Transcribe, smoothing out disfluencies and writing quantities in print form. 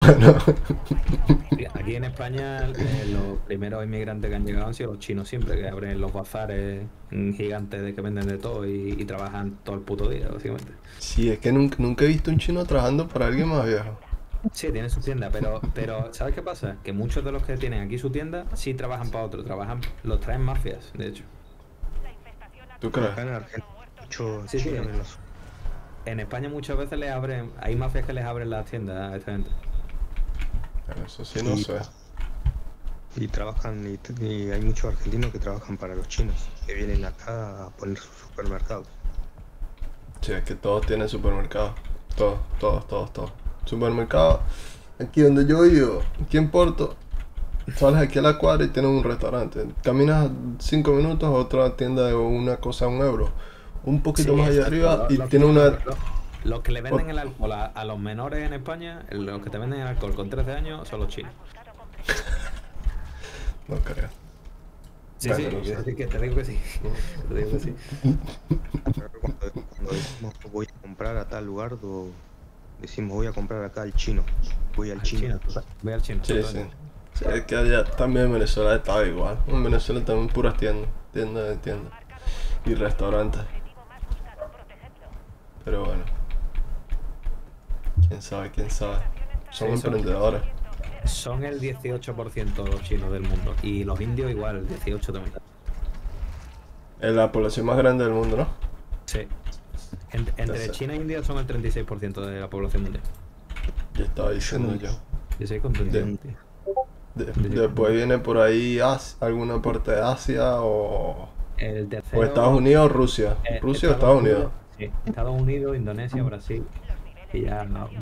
Bueno, Aquí en España los primeros inmigrantes que han llegado han sido los chinos siempre, que abren los bazares gigantes de que venden de todo y trabajan todo el puto día, básicamente. sí, es que nunca he visto un chino trabajando para alguien más viejo. Sí, tienen su tienda, pero ¿sabes qué pasa? Que muchos de los que tienen aquí su tienda sí trabajan para otro, los traen mafias, de hecho. ¿Tú crees? Acá en Argentina muchos Sí, sí. chinos en los En España muchas veces les abren, hay mafias que les abren las tiendas a esta gente. Bueno, eso sí no y, sé. y trabajan y hay muchos argentinos que trabajan para los chinos, que vienen acá a poner sus supermercados. Sí, es que todos tienen supermercado. Todos. Supermercado. Aquí donde yo vivo, aquí en Porto, sales aquí a la cuadra y tienes un restaurante. Caminas 5 minutos a otra tienda de una cosa a 1 euro. Un poquito Sí, más allá exacto. arriba y tiene una... Los que le venden ot- el alcohol a los menores en España, los que te venden el alcohol con 13 años son los chinos. No creo. Sí, Bueno, sí, no sé. es que te digo que sí. Te digo que sí. Acá cuando decimos voy a comprar a tal lugar, decimos voy a comprar acá al chino, voy al Al chino. chino, voy al chino. Sí, sí. Totalmente. Sí, es que allá también en Venezuela estaba igual. En Venezuela también puras tiendas. Y restaurantes. Pero bueno, quién sabe. Son Sí, emprendedores. son el 18% de los chinos del mundo. Y los indios igual, el 18 también. Es la población más grande del mundo, ¿no? Sí. Ya Entre sé. China e India son el 36% de la población mundial. Ya estaba diciendo yo. 16 con De- 31, tío. después viene por ahí alguna parte de Asia El o Estados tercero, Unidos o Rusia. Rusia o Estados Unidos. Sí, Estados Unidos, Indonesia, Brasil. Y ya no,